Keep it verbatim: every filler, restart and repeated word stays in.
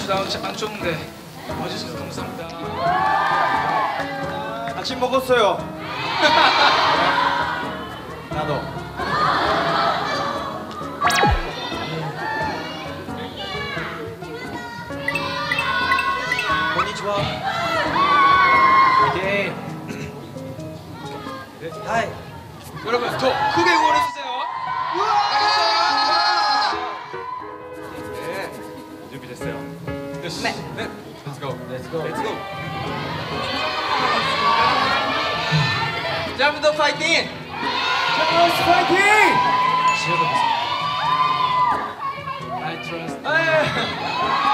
날씨도 안, 안 좋은데 와주셔서 감사합니다. 아침 먹었어요. 나도. konnichiwa. 오케이. 네. 하이. 여러분 더 크게 응원해주세요. 네. 준비됐어요. 네. 네. Let's go. Let's go. Let's go. 짬도 파이팅! 짬스 파이팅! I trust.